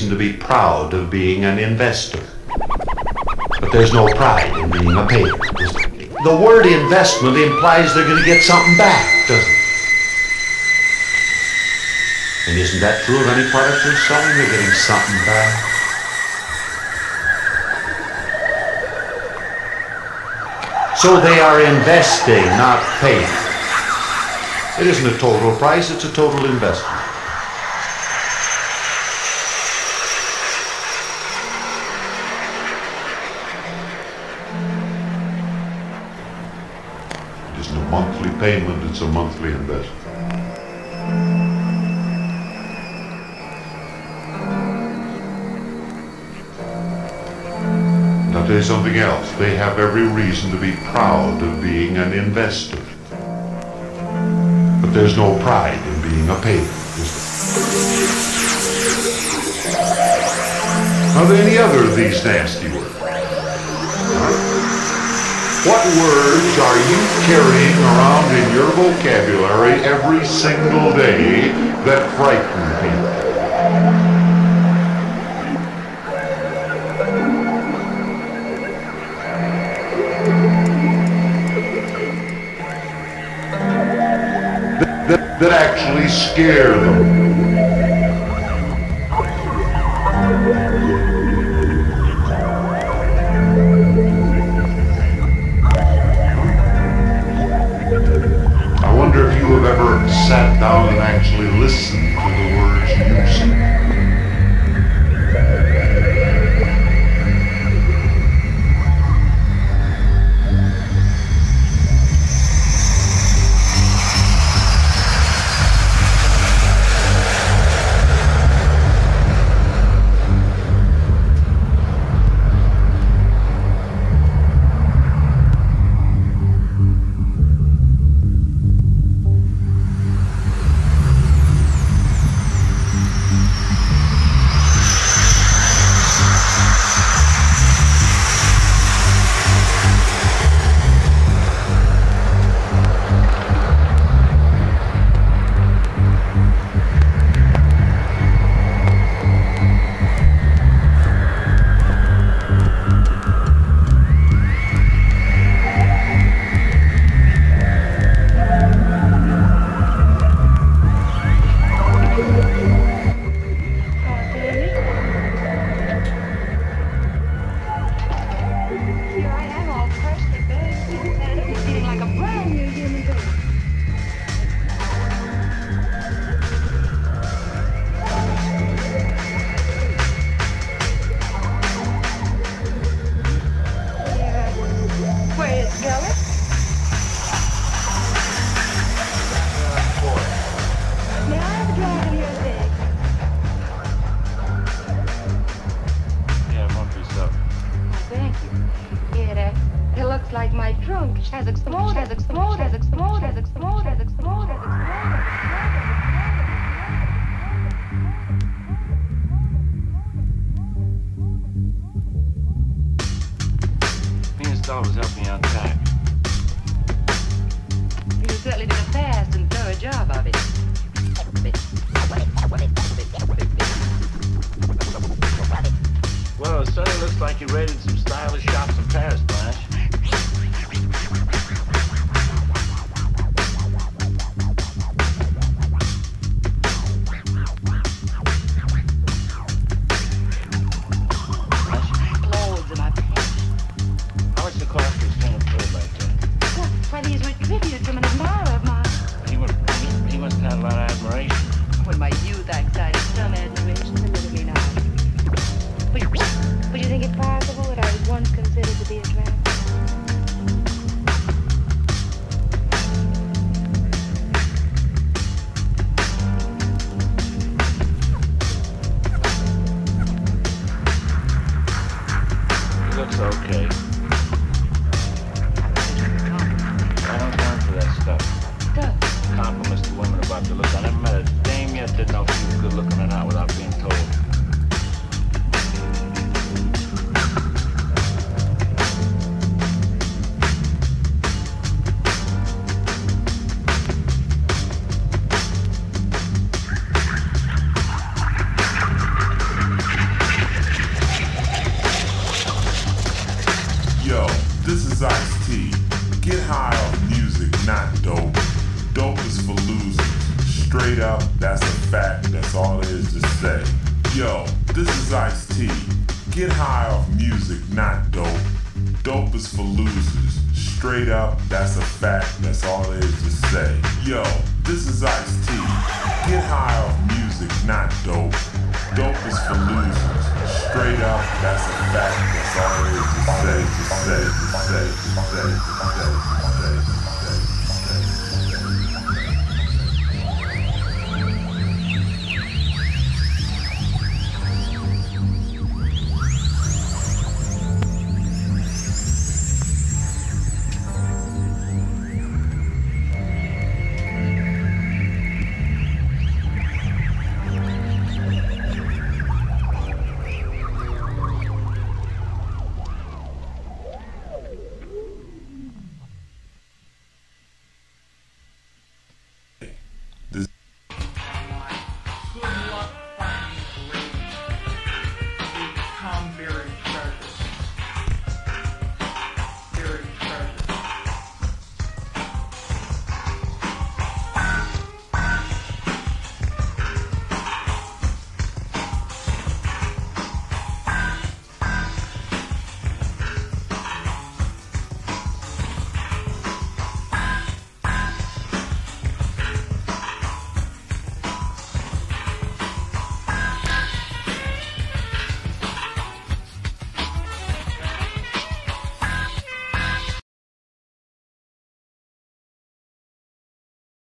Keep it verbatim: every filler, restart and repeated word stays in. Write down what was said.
reason to be proud of being an investor. But there's no pride in being a payer. The word investment implies they're going to get something back, doesn't it? And isn't that true of any product they're selling? They're getting something back. So they are investing, not paying. It isn't a total price, it's a total investment. It isn't a monthly payment, it's a monthly investment. I'll tell you something else. They have every reason to be proud of being an investor. But there's no pride in being a payer, is there? Are there any other of these nasty words? Huh? What words are you carrying around in your vocabulary every single day that frighten people? That, that actually scare them. I wonder if you have ever sat down and actually listened to the words you say. fact, that's all there is to say. Yo, this is Ice-T. Get high off music, not dope. Dope is for losers. Straight up, that's a fact, that's all there is to say. Yo, this is Ice-T. Get high off music, not dope. Dope is for losers. Straight up, that's a fact, that's all there is to say, to say, to say, to say, to say, to say.